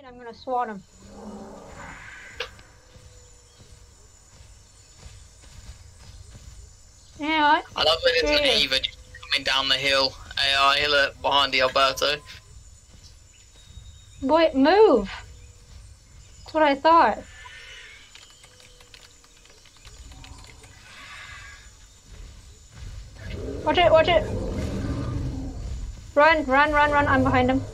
I'm gonna swat him. Yeah. I love when it's an Eva just coming down the hill. AI alert behind the Alberto. Boy, move! That's what I thought. Watch it, watch it! Run, run, run, run, I'm behind him.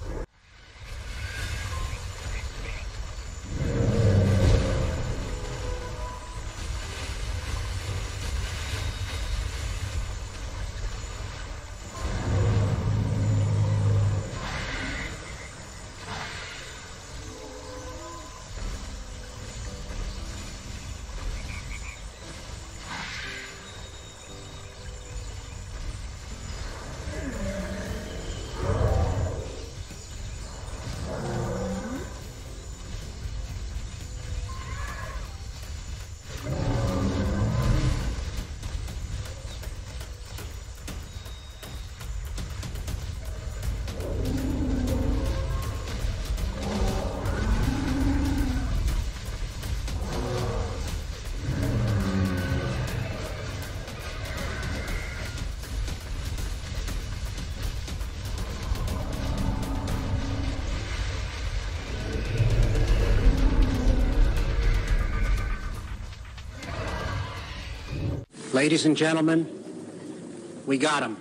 Ladies and gentlemen, we got him.